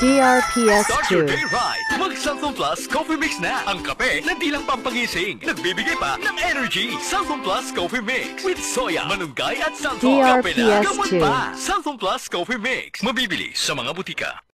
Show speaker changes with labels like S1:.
S1: DRPS
S2: Start your
S1: 2.
S2: day right! Mag-Xanthone Plus Coffee Mix na! Ang kape na di lang pampagising. Nagbibigay pa ng energy. Xanthone Plus Coffee Mix with soya, malunggay at xanthone. Kape na,
S1: DRPS
S2: gamot
S1: 2.
S2: pa! Xanthone Plus Coffee Mix. Mabibili sa mga butika.